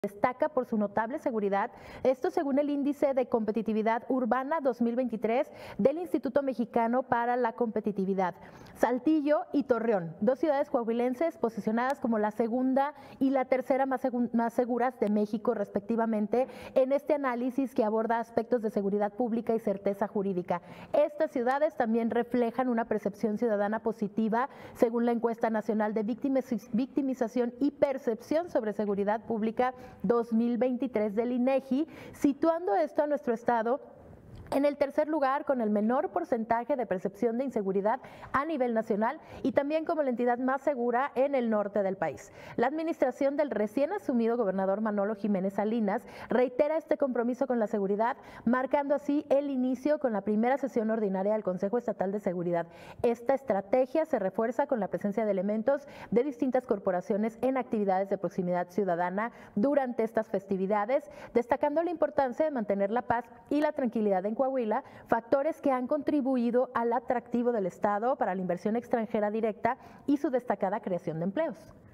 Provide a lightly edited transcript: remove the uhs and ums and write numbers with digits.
Destaca por su notable seguridad, esto según el Índice de Competitividad Urbana 2023 del Instituto Mexicano para la Competitividad. Saltillo y Torreón, dos ciudades coahuilenses posicionadas como la segunda y la tercera más seguras de México respectivamente en este análisis que aborda aspectos de seguridad pública y certeza jurídica. Estas ciudades también reflejan una percepción ciudadana positiva según la encuesta nacional de victimización y percepción sobre seguridad pública 2023 del INEGI, situando esto a nuestro estado en el tercer lugar con el menor porcentaje de percepción de inseguridad a nivel nacional y también como la entidad más segura en el norte del país. La administración del recién asumido gobernador Manolo Jiménez Salinas reitera este compromiso con la seguridad, marcando así el inicio con la primera sesión ordinaria del Consejo Estatal de Seguridad. Esta estrategia se refuerza con la presencia de elementos de distintas corporaciones en actividades de proximidad ciudadana durante estas festividades, destacando la importancia de mantener la paz y la tranquilidad en Coahuila, factores que han contribuido al atractivo del Estado para la inversión extranjera directa y su destacada creación de empleos.